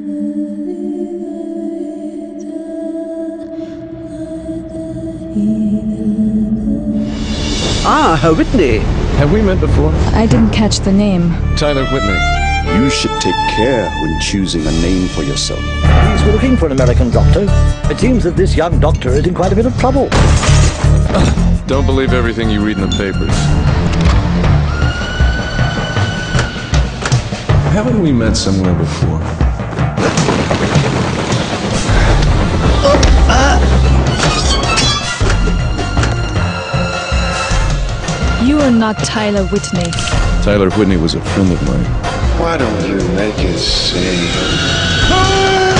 Ah, Whitney. Have we met before? I didn't catch the name. Tyler Whitney. You should take care when choosing a name for yourself. Please, we're looking for an American doctor. It seems that this young doctor is in quite a bit of trouble. Don't believe everything you read in the papers. Haven't we met somewhere before? You are not Tyler Whitney. Tyler Whitney was a friend of mine. Why don't you make it sing?